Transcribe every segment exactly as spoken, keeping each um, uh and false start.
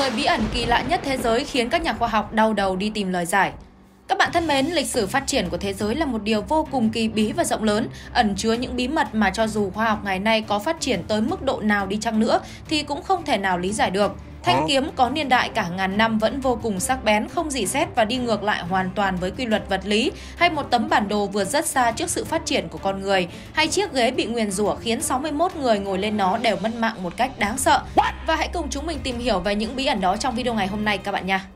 mười bí ẩn kỳ lạ nhất thế giới khiến các nhà khoa học đau đầu đi tìm lời giải. Các bạn thân mến, lịch sử phát triển của thế giới là một điều vô cùng kỳ bí và rộng lớn, ẩn chứa những bí mật mà cho dù khoa học ngày nay có phát triển tới mức độ nào đi chăng nữa thì cũng không thể nào lý giải được. Thanh kiếm có niên đại cả ngàn năm vẫn vô cùng sắc bén, không rỉ sét và đi ngược lại hoàn toàn với quy luật vật lý, hay một tấm bản đồ vượt rất xa trước sự phát triển của con người, hay chiếc ghế bị nguyền rủa khiến sáu mươi mốt người ngồi lên nó đều mất mạng một cách đáng sợ. Và hãy cùng chúng mình tìm hiểu về những bí ẩn đó trong video ngày hôm nay các bạn nha.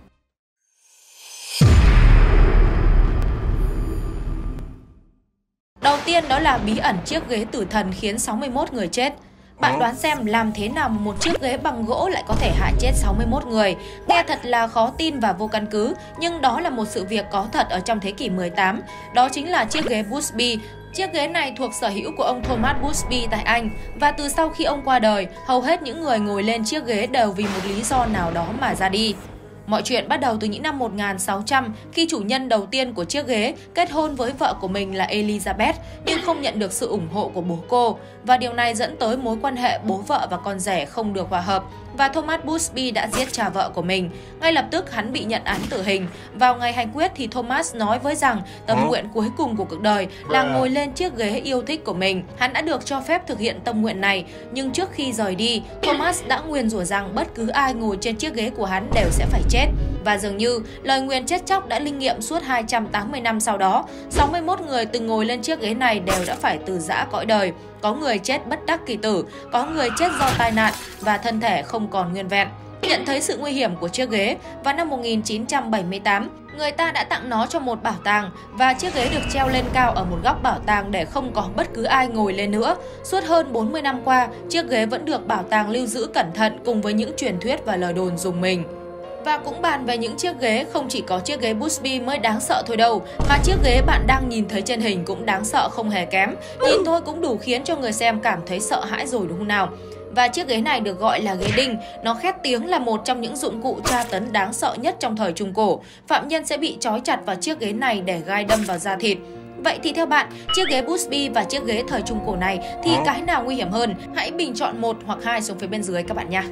Đầu tiên đó là bí ẩn chiếc ghế tử thần khiến sáu mươi mốt người chết. Bạn đoán xem làm thế nào một chiếc ghế bằng gỗ lại có thể hại chết sáu mươi mốt người? Nghe thật là khó tin và vô căn cứ, nhưng đó là một sự việc có thật ở trong thế kỷ mười tám. Đó chính là chiếc ghế Boothby. Chiếc ghế này thuộc sở hữu của ông Thomas Boothby tại Anh, và từ sau khi ông qua đời, hầu hết những người ngồi lên chiếc ghế đều vì một lý do nào đó mà ra đi. Mọi chuyện bắt đầu từ những năm một nghìn sáu trăm khi chủ nhân đầu tiên của chiếc ghế kết hôn với vợ của mình là Elizabeth nhưng không nhận được sự ủng hộ của bố cô, và điều này dẫn tới mối quan hệ bố vợ và con rể không được hòa hợp, và Thomas Boothby đã giết cha vợ của mình. Ngay lập tức hắn bị nhận án tử hình. Vào ngày hành quyết thì Thomas nói với rằng tâm nguyện cuối cùng của cuộc đời là ngồi lên chiếc ghế yêu thích của mình. Hắn đã được cho phép thực hiện tâm nguyện này, nhưng trước khi rời đi, Thomas đã nguyền rủa rằng bất cứ ai ngồi trên chiếc ghế của hắn đều sẽ phải chết. Và dường như lời nguyền chết chóc đã linh nghiệm suốt hai trăm tám mươi năm sau đó. sáu mươi mốt người từng ngồi lên chiếc ghế này đều đã phải từ giã cõi đời. Có người chết bất đắc kỳ tử, có người chết do tai nạn và thân thể không còn nguyên vẹn. Nhận thấy sự nguy hiểm của chiếc ghế, vào năm một nghìn chín trăm bảy mươi tám, người ta đã tặng nó cho một bảo tàng, và chiếc ghế được treo lên cao ở một góc bảo tàng để không có bất cứ ai ngồi lên nữa. Suốt hơn bốn mươi năm qua, chiếc ghế vẫn được bảo tàng lưu giữ cẩn thận cùng với những truyền thuyết và lời đồn dùng mình. Và cũng bàn về những chiếc ghế, không chỉ có chiếc ghế Boothby mới đáng sợ thôi đâu, mà chiếc ghế bạn đang nhìn thấy trên hình cũng đáng sợ không hề kém. Nhìn thôi cũng đủ khiến cho người xem cảm thấy sợ hãi rồi đúng không nào? Và chiếc ghế này được gọi là ghế đinh. Nó khét tiếng là một trong những dụng cụ tra tấn đáng sợ nhất trong thời Trung Cổ. Phạm nhân sẽ bị trói chặt vào chiếc ghế này để gai đâm vào da thịt. Vậy thì theo bạn, chiếc ghế Boothby và chiếc ghế thời Trung Cổ này thì cái nào nguy hiểm hơn? Hãy bình chọn một hoặc hai xuống phía bên dưới các bạn nha.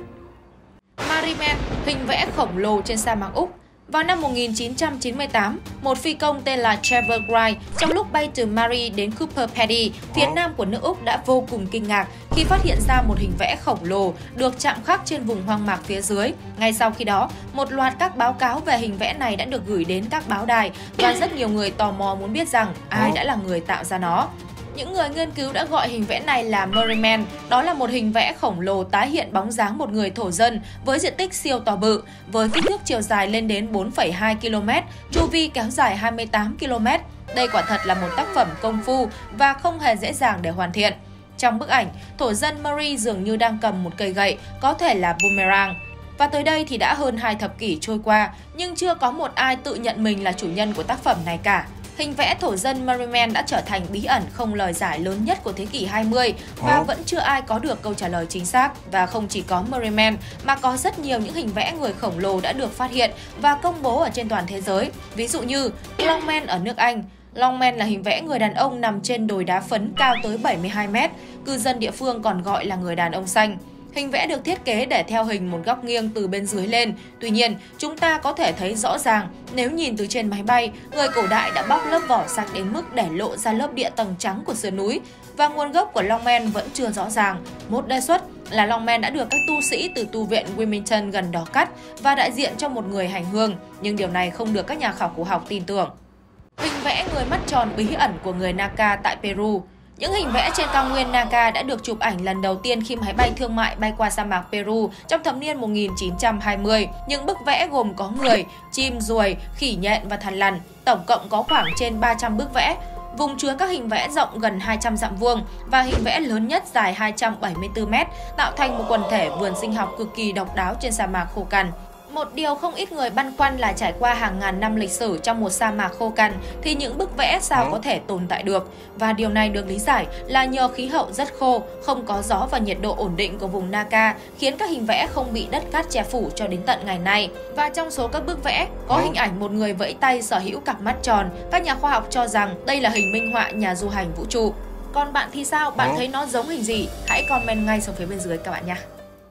Mariman, hình vẽ khổng lồ trên sa mạc Úc. Vào năm một nghìn chín trăm chín mươi tám, một phi công tên là Trevor Wright trong lúc bay từ Mari đến Cooper Pedy, phía nam của nước Úc đã vô cùng kinh ngạc khi phát hiện ra một hình vẽ khổng lồ được chạm khắc trên vùng hoang mạc phía dưới. Ngay sau khi đó, một loạt các báo cáo về hình vẽ này đã được gửi đến các báo đài, và rất nhiều người tò mò muốn biết rằng ai đã là người tạo ra nó. Những người nghiên cứu đã gọi hình vẽ này là Merryman. Đó là một hình vẽ khổng lồ tái hiện bóng dáng một người thổ dân với diện tích siêu to bự, với kích thước chiều dài lên đến bốn phẩy hai ki lô mét, chu vi kéo dài hai mươi tám ki lô mét. Đây quả thật là một tác phẩm công phu và không hề dễ dàng để hoàn thiện. Trong bức ảnh, thổ dân Murray dường như đang cầm một cây gậy, có thể là boomerang. Và tới đây thì đã hơn hai thập kỷ trôi qua, nhưng chưa có một ai tự nhận mình là chủ nhân của tác phẩm này cả. Hình vẽ thổ dân Merryman đã trở thành bí ẩn không lời giải lớn nhất của thế kỷ hai mươi, và vẫn chưa ai có được câu trả lời chính xác. Và không chỉ có Merryman mà có rất nhiều những hình vẽ người khổng lồ đã được phát hiện và công bố ở trên toàn thế giới. Ví dụ như Longman ở nước Anh. Longman là hình vẽ người đàn ông nằm trên đồi đá phấn cao tới bảy mươi hai mét, cư dân địa phương còn gọi là người đàn ông xanh. Hình vẽ được thiết kế để theo hình một góc nghiêng từ bên dưới lên. Tuy nhiên, chúng ta có thể thấy rõ ràng nếu nhìn từ trên máy bay, người cổ đại đã bóc lớp vỏ sạch đến mức để lộ ra lớp địa tầng trắng của sườn núi. Và nguồn gốc của Longman vẫn chưa rõ ràng. Một đề xuất là Longman đã được các tu sĩ từ tu viện Wilmington gần đó cắt và đại diện cho một người hành hương, nhưng điều này không được các nhà khảo cổ học tin tưởng. Hình vẽ người mắt tròn bí ẩn của người Naka tại Peru. Những hình vẽ trên cao nguyên Naka đã được chụp ảnh lần đầu tiên khi máy bay thương mại bay qua sa mạc Peru trong thập niên một nghìn chín trăm hai mươi. Những bức vẽ gồm có người, chim, ruồi, khỉ nhện và thằn lằn. Tổng cộng có khoảng trên ba trăm bức vẽ. Vùng chứa các hình vẽ rộng gần hai trăm dặm vuông và hình vẽ lớn nhất dài hai trăm bảy mươi tư mét, tạo thành một quần thể vườn sinh học cực kỳ độc đáo trên sa mạc khô cằn. Một điều không ít người băn khoăn là trải qua hàng ngàn năm lịch sử trong một sa mạc khô cằn thì những bức vẽ sao có thể tồn tại được. Và điều này được lý giải là nhờ khí hậu rất khô, không có gió và nhiệt độ ổn định của vùng Naka khiến các hình vẽ không bị đất cát che phủ cho đến tận ngày nay. Và trong số các bức vẽ có hình ảnh một người vẫy tay sở hữu cặp mắt tròn. Các nhà khoa học cho rằng đây là hình minh họa nhà du hành vũ trụ. Còn bạn thì sao? Bạn thấy nó giống hình gì? Hãy comment ngay xuống phía bên dưới các bạn nhé.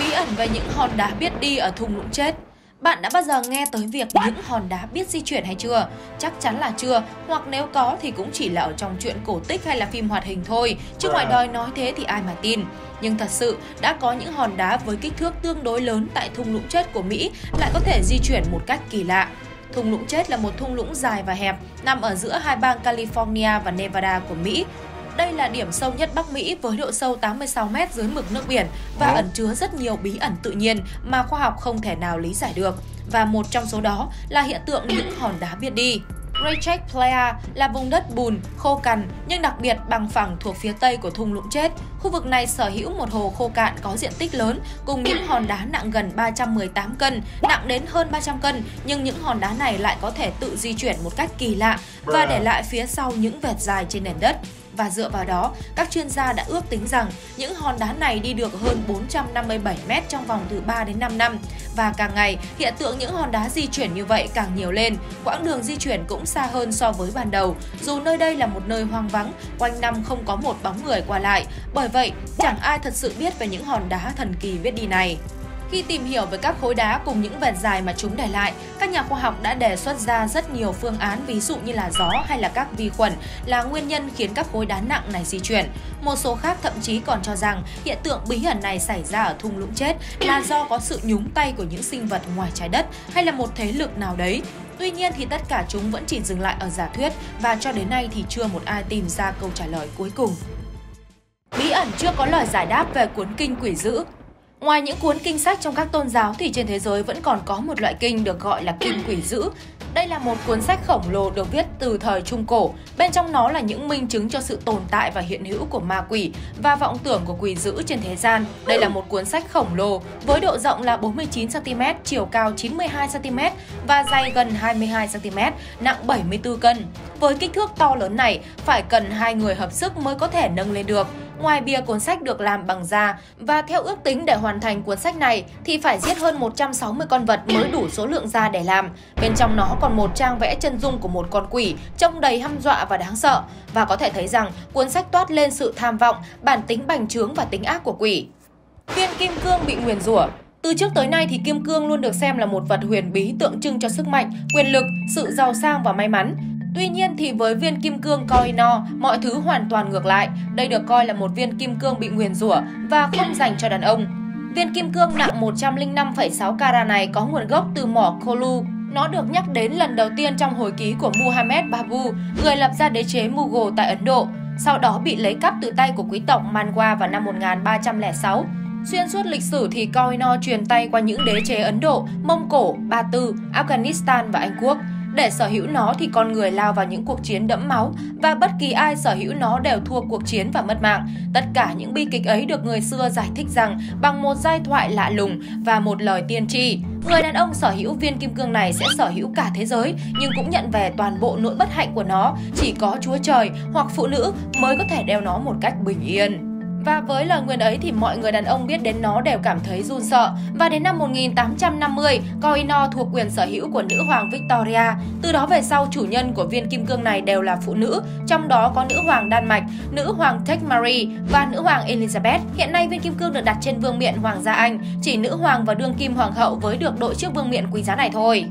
Bí ẩn về những hòn đá biết đi ở thung lũng chết. Bạn đã bao giờ nghe tới việc những hòn đá biết di chuyển hay chưa? Chắc chắn là chưa, hoặc nếu có thì cũng chỉ là ở trong truyện cổ tích hay là phim hoạt hình thôi, chứ ngoài đời nói thế thì ai mà tin. Nhưng thật sự, đã có những hòn đá với kích thước tương đối lớn tại thung lũng chết của Mỹ lại có thể di chuyển một cách kỳ lạ. Thung lũng chết là một thung lũng dài và hẹp, nằm ở giữa hai bang California và Nevada của Mỹ. Đây là điểm sâu nhất Bắc Mỹ với độ sâu tám mươi sáu mét dưới mực nước biển và ẩn chứa rất nhiều bí ẩn tự nhiên mà khoa học không thể nào lý giải được. Và một trong số đó là hiện tượng những hòn đá biết đi. Great Playa là vùng đất bùn, khô cằn nhưng đặc biệt bằng phẳng thuộc phía tây của thung lũng chết. Khu vực này sở hữu một hồ khô cạn có diện tích lớn cùng những hòn đá nặng gần ba trăm mười tám cân, nặng đến hơn ba trăm cân, nhưng những hòn đá này lại có thể tự di chuyển một cách kỳ lạ và để lại phía sau những vệt dài trên nền đất. Và dựa vào đó, các chuyên gia đã ước tính rằng những hòn đá này đi được hơn bốn trăm năm mươi bảy mét trong vòng từ ba đến năm năm. Và càng ngày, hiện tượng những hòn đá di chuyển như vậy càng nhiều lên, quãng đường di chuyển cũng xa hơn so với ban đầu, dù nơi đây là một nơi hoang vắng, quanh năm không có một bóng người qua lại. Bởi vậy, chẳng ai thật sự biết về những hòn đá thần kỳ biết đi này. Khi tìm hiểu về các khối đá cùng những vệt dài mà chúng để lại, các nhà khoa học đã đề xuất ra rất nhiều phương án, ví dụ như là gió hay là các vi khuẩn là nguyên nhân khiến các khối đá nặng này di chuyển. Một số khác thậm chí còn cho rằng hiện tượng bí ẩn này xảy ra ở thung lũng chết là do có sự nhúng tay của những sinh vật ngoài trái đất hay là một thế lực nào đấy. Tuy nhiên thì tất cả chúng vẫn chỉ dừng lại ở giả thuyết và cho đến nay thì chưa một ai tìm ra câu trả lời cuối cùng. Bí ẩn chưa có lời giải đáp về cuốn kinh Quỷ Dữ. Ngoài những cuốn kinh sách trong các tôn giáo thì trên thế giới vẫn còn có một loại kinh được gọi là kinh Quỷ Dữ. Đây là một cuốn sách khổng lồ được viết từ thời Trung Cổ. Bên trong nó là những minh chứng cho sự tồn tại và hiện hữu của ma quỷ và vọng tưởng của quỷ dữ trên thế gian. Đây là một cuốn sách khổng lồ với độ rộng là bốn mươi chín xăng ti mét, chiều cao chín mươi hai xăng ti mét và dày gần hai mươi hai xăng ti mét, nặng bảy mươi tư cân. Với kích thước to lớn này, phải cần hai người hợp sức mới có thể nâng lên được. Ngoài bìa cuốn sách được làm bằng da và theo ước tính để hoàn thành cuốn sách này thì phải giết hơn một trăm sáu mươi con vật mới đủ số lượng da để làm. Bên trong nó còn một trang vẽ chân dung của một con quỷ trông đầy hăm dọa và đáng sợ. Và có thể thấy rằng cuốn sách toát lên sự tham vọng, bản tính bành trướng và tính ác của quỷ. Viên kim cương bị nguyền rủa. Từ trước tới nay thì kim cương luôn được xem là một vật huyền bí tượng trưng cho sức mạnh, quyền lực, sự giàu sang và may mắn. Tuy nhiên thì với viên kim cương Koh-i-Noor, mọi thứ hoàn toàn ngược lại. Đây được coi là một viên kim cương bị nguyền rủa và không dành cho đàn ông. Viên kim cương nặng một trăm lẻ năm phẩy sáu carat này có nguồn gốc từ mỏ Kolu. Nó được nhắc đến lần đầu tiên trong hồi ký của Muhammad Babu, người lập ra đế chế Mughal tại Ấn Độ. Sau đó bị lấy cắp từ tay của quý tộc Manwa vào năm một nghìn ba trăm lẻ sáu. Xuyên suốt lịch sử thì Koh-i-Noor truyền tay qua những đế chế Ấn Độ, Mông Cổ, Ba Tư, Afghanistan và Anh Quốc. Để sở hữu nó thì con người lao vào những cuộc chiến đẫm máu và bất kỳ ai sở hữu nó đều thua cuộc chiến và mất mạng. Tất cả những bi kịch ấy được người xưa giải thích rằng bằng một giai thoại lạ lùng và một lời tiên tri. Người đàn ông sở hữu viên kim cương này sẽ sở hữu cả thế giới nhưng cũng nhận về toàn bộ nỗi bất hạnh của nó. Chỉ có Chúa Trời hoặc phụ nữ mới có thể đeo nó một cách bình yên. Và với lời nguyền ấy thì mọi người đàn ông biết đến nó đều cảm thấy run sợ. Và đến năm một nghìn tám trăm năm mươi, Koh-i-Noor thuộc quyền sở hữu của nữ hoàng Victoria. Từ đó về sau, chủ nhân của viên kim cương này đều là phụ nữ, trong đó có nữ hoàng Đan Mạch, nữ hoàng Dagmary và nữ hoàng Elizabeth. Hiện nay viên kim cương được đặt trên vương miện Hoàng gia Anh, chỉ nữ hoàng và đương kim hoàng hậu mới được đội chiếc vương miện quý giá này thôi.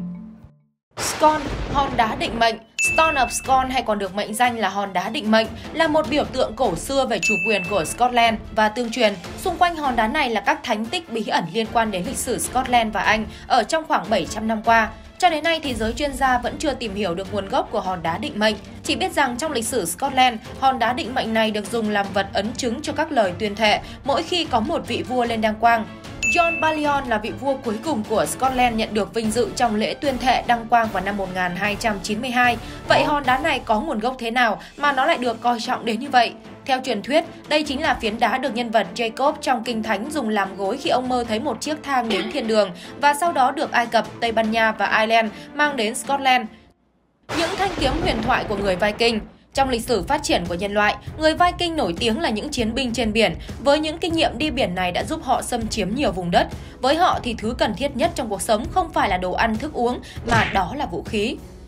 Scone, hòn đá định mệnh. Stone of Scone hay còn được mệnh danh là hòn đá định mệnh là một biểu tượng cổ xưa về chủ quyền của Scotland và tương truyền. Xung quanh hòn đá này là các thánh tích bí ẩn liên quan đến lịch sử Scotland và Anh ở trong khoảng bảy trăm năm qua. Cho đến nay thì giới chuyên gia vẫn chưa tìm hiểu được nguồn gốc của hòn đá định mệnh. Chỉ biết rằng trong lịch sử Scotland, hòn đá định mệnh này được dùng làm vật ấn chứng cho các lời tuyên thệ mỗi khi có một vị vua lên đăng quang. John Balliol là vị vua cuối cùng của Scotland nhận được vinh dự trong lễ tuyên thệ đăng quang vào năm một nghìn hai trăm chín mươi hai. Vậy hòn đá này có nguồn gốc thế nào mà nó lại được coi trọng đến như vậy? Theo truyền thuyết, đây chính là phiến đá được nhân vật Jacob trong Kinh Thánh dùng làm gối khi ông mơ thấy một chiếc thang đến thiên đường và sau đó được Ai Cập, Tây Ban Nha và Ireland mang đến Scotland. Những thanh kiếm huyền thoại của người Viking. Trong lịch sử phát triển của nhân loại, người Viking nổi tiếng là những chiến binh trên biển. Với những kinh nghiệm đi biển này đã giúp họ xâm chiếm nhiều vùng đất. Với họ thì thứ cần thiết nhất trong cuộc sống không phải là đồ ăn thức uống mà đó là vũ khí.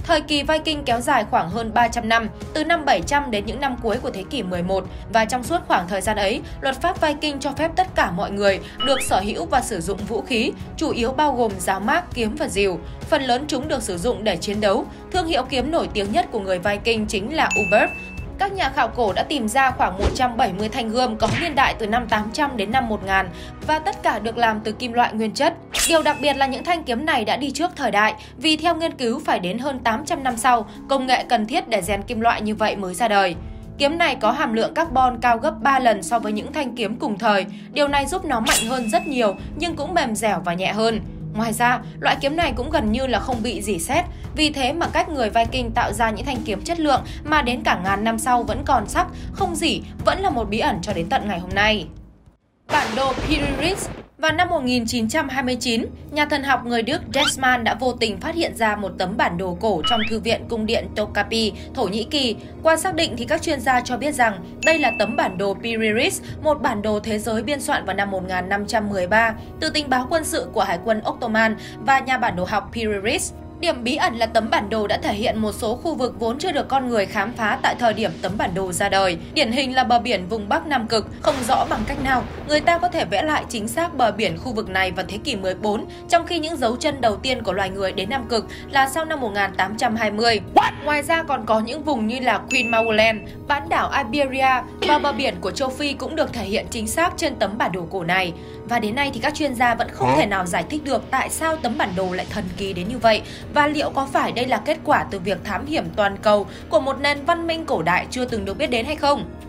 Thời kỳ Viking kéo dài khoảng hơn ba trăm năm, từ năm bảy trăm đến những năm cuối của thế kỷ mười một, và trong suốt khoảng thời gian ấy, luật pháp Viking cho phép tất cả mọi người được sở hữu và sử dụng vũ khí, chủ yếu bao gồm giáo mác, kiếm và rìu. Phần lớn chúng được sử dụng để chiến đấu. Thương hiệu kiếm nổi tiếng nhất của người Viking chính là Ubbe. Các nhà khảo cổ đã tìm ra khoảng một trăm bảy mươi thanh gươm có niên đại từ năm tám trăm đến năm một nghìn và tất cả được làm từ kim loại nguyên chất. Điều đặc biệt là những thanh kiếm này đã đi trước thời đại, vì theo nghiên cứu phải đến hơn tám trăm năm sau, công nghệ cần thiết để rèn kim loại như vậy mới ra đời. Kiếm này có hàm lượng carbon cao gấp ba lần so với những thanh kiếm cùng thời. Điều này giúp nó mạnh hơn rất nhiều nhưng cũng mềm dẻo và nhẹ hơn. Ngoài ra, loại kiếm này cũng gần như là không bị rỉ sét. Vì thế mà cách người Viking tạo ra những thanh kiếm chất lượng mà đến cả ngàn năm sau vẫn còn sắc, không rỉ, vẫn là một bí ẩn cho đến tận ngày hôm nay. Bản đồ Piri-Reis. Vào năm một nghìn chín trăm hai mươi chín, nhà thần học người Đức Desman đã vô tình phát hiện ra một tấm bản đồ cổ trong thư viện cung điện Topkapi, Thổ Nhĩ Kỳ. Qua xác định thì các chuyên gia cho biết rằng đây là tấm bản đồ Piri-Reis, một bản đồ thế giới biên soạn vào năm một nghìn năm trăm mười ba từ tình báo quân sự của Hải quân Ottoman và nhà bản đồ học Piri-Reis. Điểm bí ẩn là tấm bản đồ đã thể hiện một số khu vực vốn chưa được con người khám phá tại thời điểm tấm bản đồ ra đời. Điển hình là bờ biển vùng Bắc Nam Cực, không rõ bằng cách nào người ta có thể vẽ lại chính xác bờ biển khu vực này vào thế kỷ mười bốn, trong khi những dấu chân đầu tiên của loài người đến Nam Cực là sau năm một nghìn tám trăm hai mươi. Ngoài ra còn có những vùng như là Queen Mauland, bán đảo Iberia và bờ biển của châu Phi cũng được thể hiện chính xác trên tấm bản đồ cổ này. Và đến nay thì các chuyên gia vẫn không thể nào giải thích được tại sao tấm bản đồ lại thần kỳ đến như vậy, và liệu có phải đây là kết quả từ việc thám hiểm toàn cầu của một nền văn minh cổ đại chưa từng được biết đến hay không?